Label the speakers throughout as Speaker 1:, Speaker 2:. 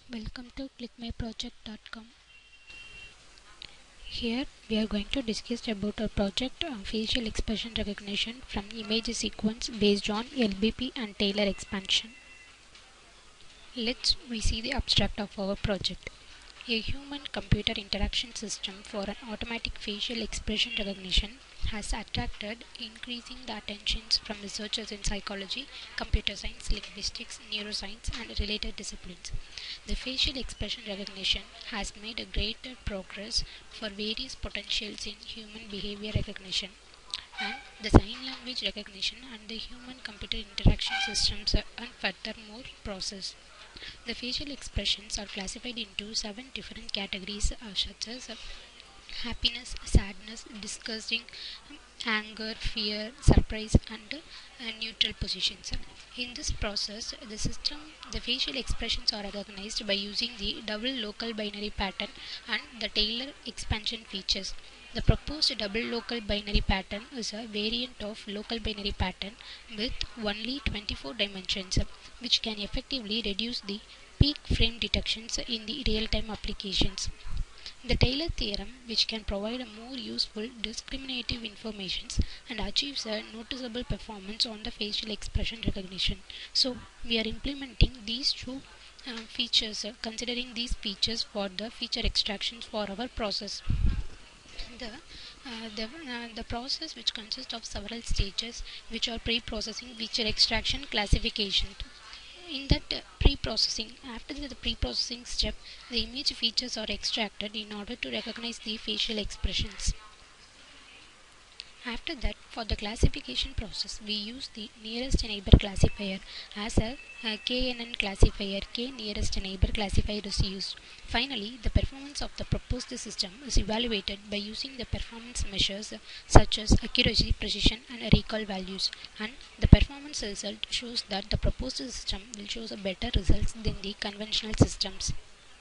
Speaker 1: Welcome to clickmyproject.com. Here we are going to discuss about a project facial expression recognition from image sequence based on LBP and Taylor expansion. Let's we see the abstract of our project. A human-computer interaction system for an automatic facial expression recognition has attracted increasing the attentions from researchers in psychology, computer science, linguistics, neuroscience, and related disciplines. The facial expression recognition has made a greater progress for various potentials in human behavior recognition and the sign language recognition and the human-computer interaction systems and furthermore process. The facial expressions are classified into 7 different categories such as happiness, sadness, disgusting, anger, fear, surprise, and neutral positions. In this process, the facial expressions are recognized by using the double local binary pattern and the Taylor expansion features. The proposed double local binary pattern is a variant of local binary pattern with only 24 dimensions, which can effectively reduce the peak frame detections in the real-time applications. The Taylor theorem, which can provide a more useful discriminative information and achieves a noticeable performance on the facial expression recognition. So we are implementing these two features, considering these features for the feature extractions for our process. The process, which consists of several stages, which are pre-processing, feature extraction, classification. In that pre-processing, after the pre-processing step, the image features are extracted in order to recognize the facial expressions. After that, for the classification process, we use the nearest neighbor classifier as a KNN classifier. K nearest neighbor classifier is used. Finally, the performance of the proposed system is evaluated by using the performance measures such as accuracy, precision, and recall values. And the performance result shows that the proposed system will show a better results than the conventional systems.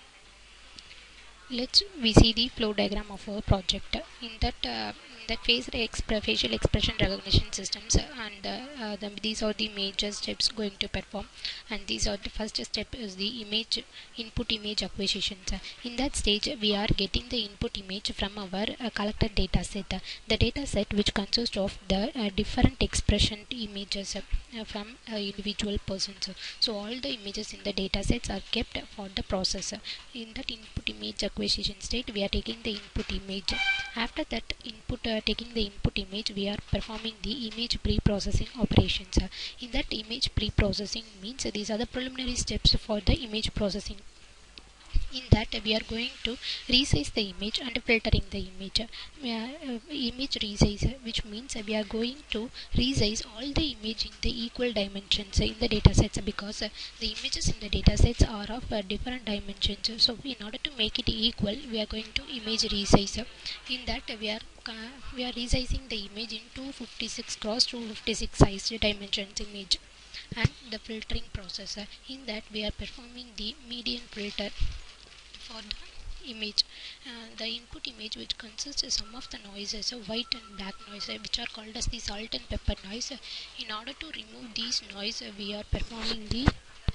Speaker 1: Let's we see the flow diagram of our project. In that facial expression recognition systems, these are the major steps going to perform, and these are the first step is the input image acquisitions. In that stage, we are getting the input image from our collected data set. The data set, which consists of the different expression images from individual persons. So all the images in the data sets are kept for the processor. In that input image acquisition state, we are taking the input image. After that taking the input image, we are performing the image pre-processing operations. In that image pre-processing means these are the preliminary steps for the image processing. In that, we are going to resize the image and filtering the image. Image resize, which means we are going to resize all the image in the equal dimensions in the data sets, because the images in the data sets are of different dimensions. So in order to make it equal, we are going to image resize. In that, we are resizing the image in 256 cross 256 size dimensions image. And the filtering process, in that we are performing the median filter for the image. The input image, which consists of some of the noises, white and black noise, which are called as the salt and pepper noise. In order to remove these noise, we are performing the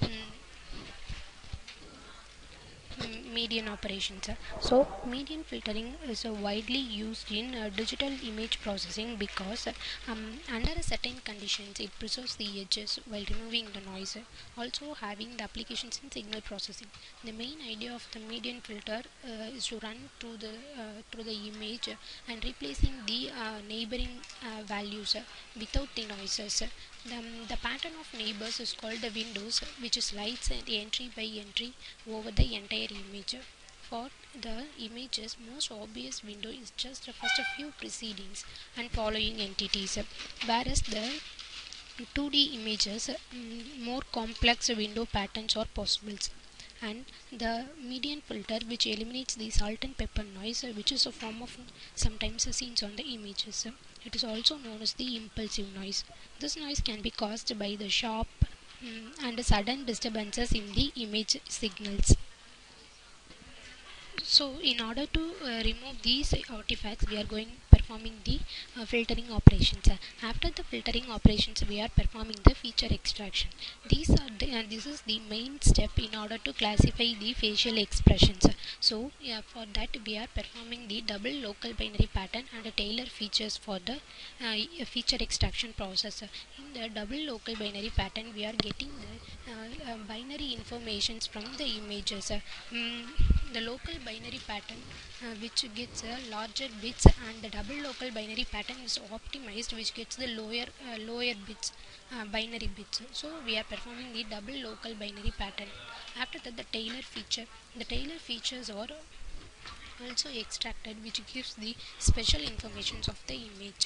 Speaker 1: median operations. So median filtering is widely used in digital image processing because under certain conditions it preserves the edges while removing the noise, also having the applications in signal processing. The main idea of the median filter is to run through the image and replacing the neighboring values without the noises. The pattern of neighbors is called the windows, which slides the entry by entry over the entire image. For the images, most obvious window is just the first few precedings and following entities, whereas the 2D images, more complex window patterns are possible. And the median filter, which eliminates the salt and pepper noise, which is a form of sometimes seen on the images. It is also known as the impulsive noise. This noise can be caused by the sharp and sudden disturbances in the image signals. So in order to remove these artifacts, we are going performing the filtering operations. After the filtering operations, we are performing the feature extraction. This is the main step in order to classify the facial expressions. So for that we are performing the double local binary pattern and the Taylor features for the feature extraction process. In the double local binary pattern, we are getting the binary informations from the images. The local binary pattern which gets larger bits, and the double local binary pattern is optimized which gets the lower bits, binary bits. So we are performing the double local binary pattern. After that, the Taylor features are also extracted, which gives the special informations of the image.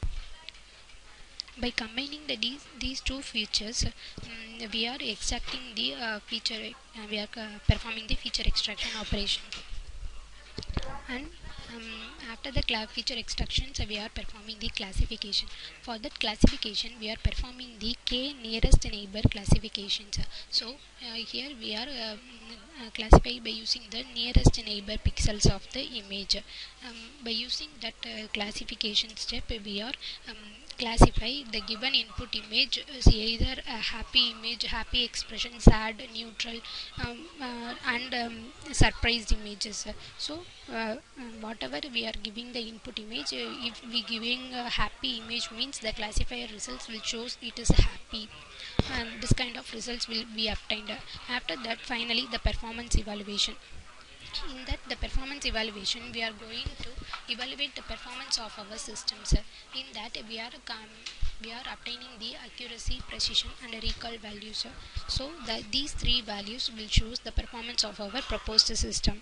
Speaker 1: By combining these two features, we are extracting the we are performing the feature extraction operation. And after the feature extractions, we are performing the classification. For that classification, we are performing the k nearest neighbor classifications. So here we are classify by using the nearest neighbor pixels of the image. By using that classification step, we are classify the given input image as either a happy image, happy expression, sad, neutral, and surprised images. So whatever we are giving the input image, if we giving a happy image means the classifier results will shows it is happy, and this kind of results will be obtained. After that, finally the performance evaluation. In that the performance evaluation, we are going to evaluate the performance of our systems. In that we are obtaining the accuracy, precision and recall values. So these three values will choose the performance of our proposed system.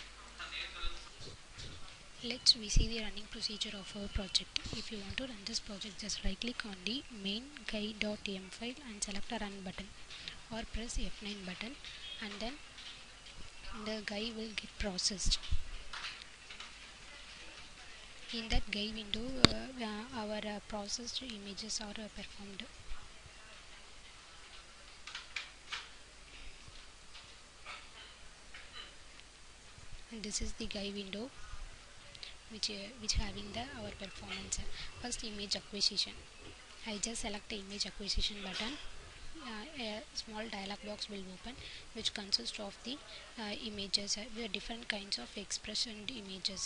Speaker 1: Let's we see the running procedure of our project. If you want to run this project, just right click on the main guide.m file and select a run button, or press F9 button, and then the guide will get processed. In that guide window, our processed images are performed. And this is the guide window which having the our performance. First, image acquisition. I just select the image acquisition button. A small dialog box will open, which consists of the images with different kinds of expression images.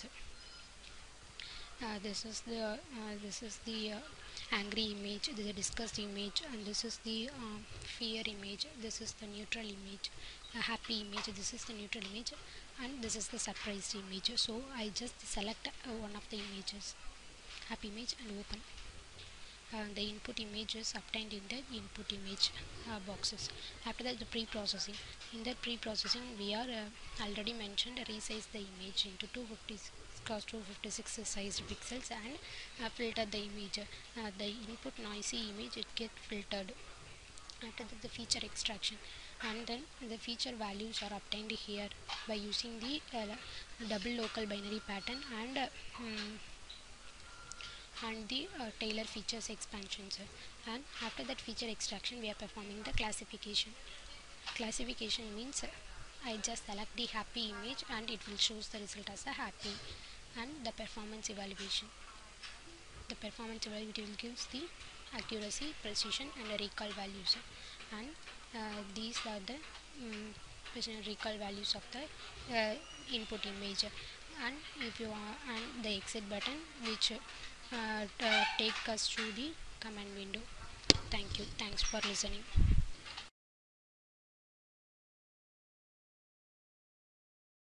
Speaker 1: This is the angry image, this is a disgust image, and this is the fear image, this is the neutral image, a happy image, this is the neutral image, and this is the surprised image. So I just select one of the images, happy image, and open. The input image is obtained in the input image boxes. After that, the pre-processing. In that pre-processing, we are already mentioned resize the image into 256 sized pixels and filter the image. The input noisy image, it get filtered. After that, the feature extraction, and then the feature values are obtained here by using the double local binary pattern and the Taylor features expansions. And after that feature extraction, we are performing the classification. Classification means I just select the happy image and it will shows the result as a happy. And the performance evaluation. The performance evaluation will gives the accuracy, precision and the recall values. And these are the recall values of the input image. And if you are, and the exit button which take us through the command window. Thank you. Thanks for listening.